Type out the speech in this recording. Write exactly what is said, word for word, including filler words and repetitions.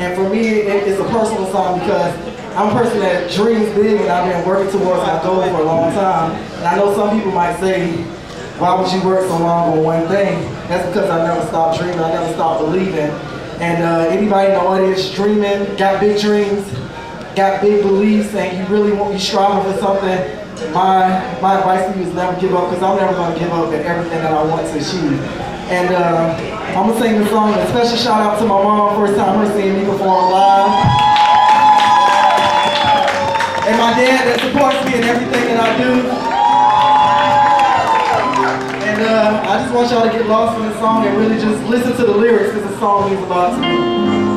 And for me, it, it's a personal song because I'm a person that dreams big and I've been working towards my goal for a long time. And I know some people might say, why would you work so long on one thing? That's because I never stopped dreaming, I never stopped believing. And uh, anybody in the audience dreaming, got big dreams, got big beliefs, and you really want, you striving for something, my, my advice to you is never give up, because I'm never going to give up at everything that I want to achieve. And uh, I'm going to sing the song. A special shout out to my mom, first time her seeing me perform live. And my dad that supports me in everything that I do. And uh, I just want y'all to get lost in the song and really just listen to the lyrics, because the song means a lot to me.